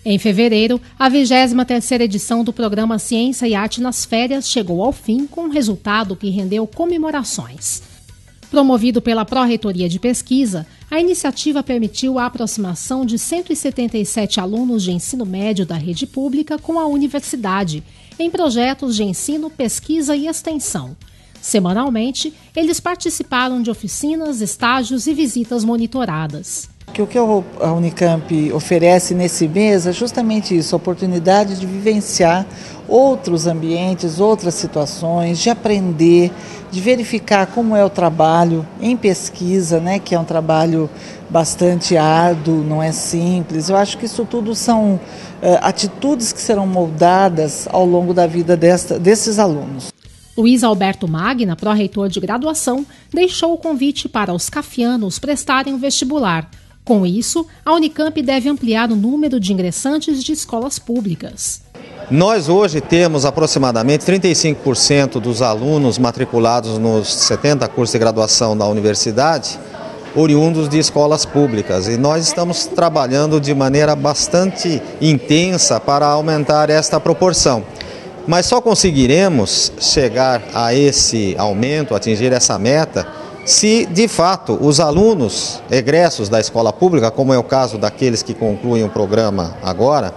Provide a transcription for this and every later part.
Em fevereiro, a 23ª edição do programa Ciência e Arte nas Férias chegou ao fim com um resultado que rendeu comemorações. Promovido pela Pró-Reitoria de Pesquisa, a iniciativa permitiu a aproximação de 177 alunos de ensino médio da rede pública com a universidade, em projetos de ensino, pesquisa e extensão. Semanalmente, eles participaram de oficinas, estágios e visitas monitoradas. O que a Unicamp oferece nesse mês é justamente isso, a oportunidade de vivenciar outros ambientes, outras situações, de aprender, de verificar como é o trabalho em pesquisa, né, que é um trabalho bastante árduo, não é simples. Eu acho que isso tudo são atitudes que serão moldadas ao longo da vida desses alunos. Luiz Alberto Magna, pró-reitor de graduação, deixou o convite para os cafianos prestarem o vestibular. Com isso, a Unicamp deve ampliar o número de ingressantes de escolas públicas. Nós hoje temos aproximadamente 35% dos alunos matriculados nos 70 cursos de graduação da universidade, oriundos de escolas públicas. E nós estamos trabalhando de maneira bastante intensa para aumentar esta proporção. Mas só conseguiremos chegar a esse aumento, atingir essa meta, se de fato os alunos egressos da escola pública, como é o caso daqueles que concluem o programa agora,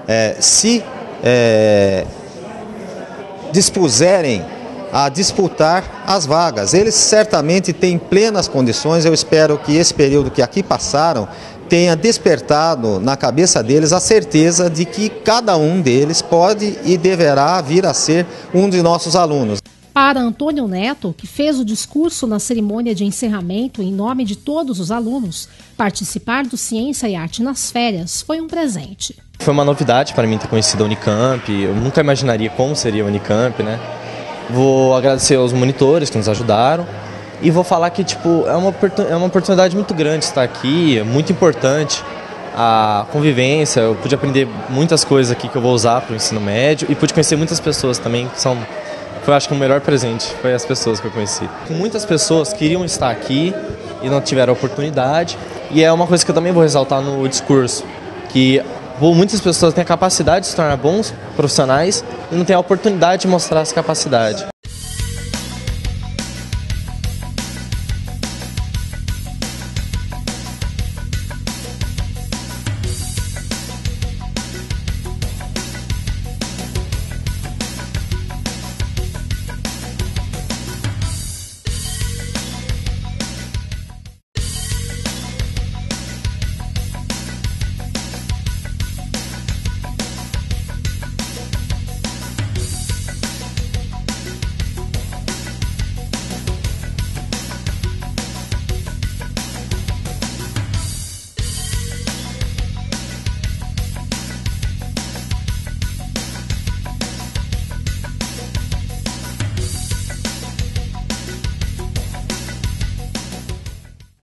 dispuserem a disputar as vagas. Eles certamente têm plenas condições. Eu espero que esse período que aqui passaram tenha despertado na cabeça deles a certeza de que cada um deles pode e deverá vir a ser um de nossos alunos. Para Antônio Neto, que fez o discurso na cerimônia de encerramento em nome de todos os alunos, participar do Ciência e Arte nas Férias foi um presente. Foi uma novidade para mim ter conhecido a Unicamp, eu nunca imaginaria como seria a Unicamp, né? Vou agradecer aos monitores que nos ajudaram e vou falar que é uma oportunidade muito grande estar aqui, é muito importante a convivência, eu pude aprender muitas coisas aqui que eu vou usar para o ensino médio e pude conhecer muitas pessoas também que são... Foi, acho que o melhor presente foi as pessoas que eu conheci. Muitas pessoas queriam estar aqui e não tiveram a oportunidade. E é uma coisa que eu também vou ressaltar no discurso, que muitas pessoas têm a capacidade de se tornar bons profissionais e não têm a oportunidade de mostrar essa capacidade.